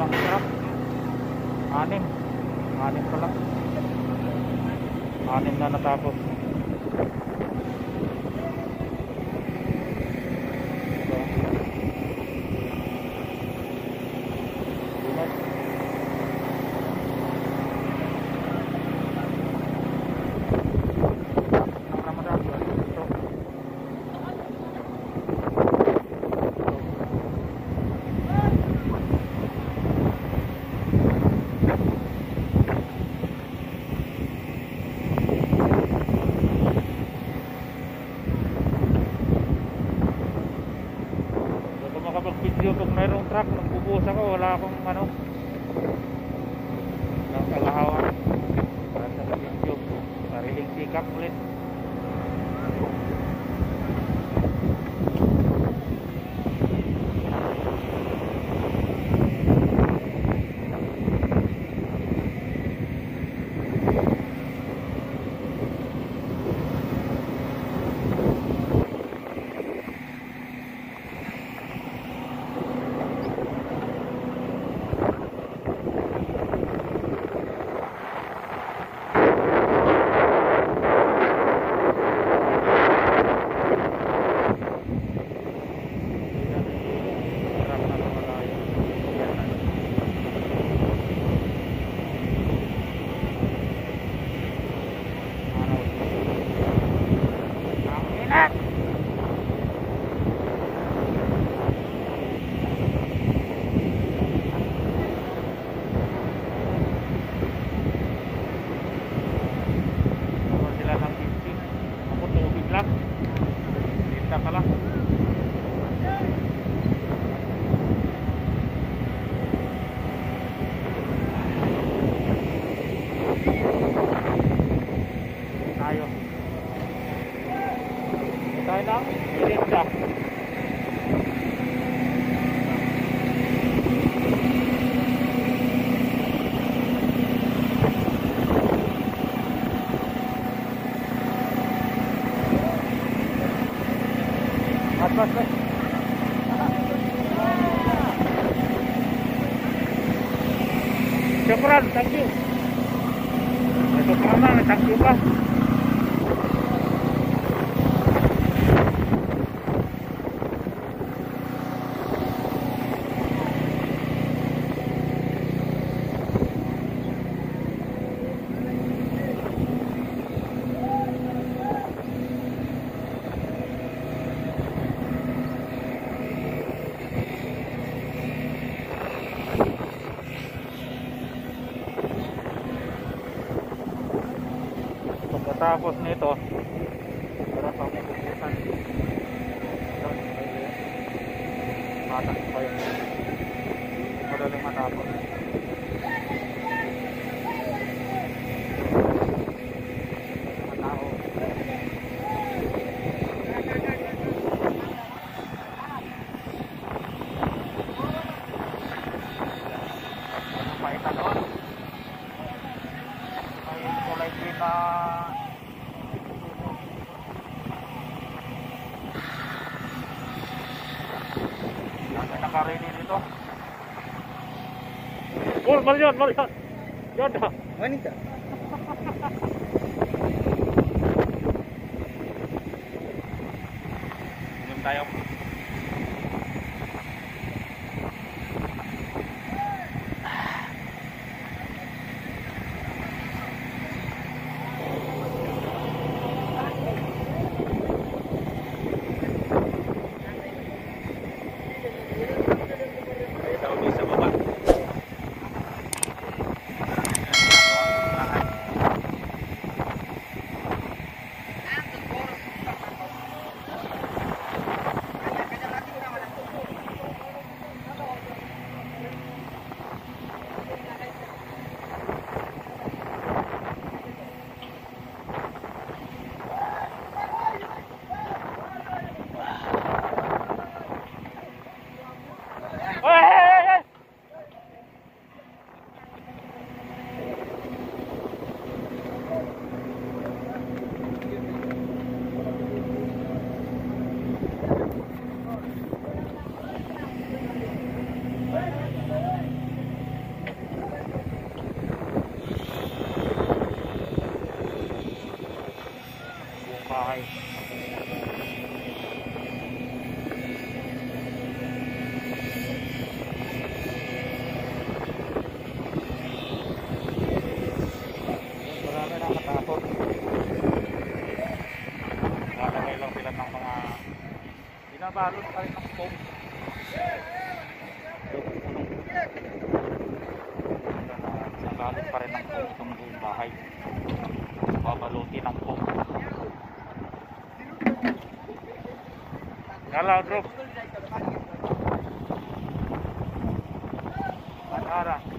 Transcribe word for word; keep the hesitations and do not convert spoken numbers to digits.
limang truck. Anim. Anim pala. Anim na natapos. Pag mayroong truck, nagbubuhos ako, wala akong ano, walang kalahawan para sa video, sariling sikap ulit. Bas, bas. Syukran, thank you. Besok mama, thank you pa. Pagkatapos nito, para pa mabubusan doon, matas pa yun, madaling matapos. Matao anong paita doon, may kulay green na naka-ready dito. Oh, malihat, malihat. Yan dah. Wanita. Minum tayo. nabalot pa rin ng foam. Nabalot pa rin ng foam itong buong bahay. Babalutin ng foam. Galaw drop. Manara.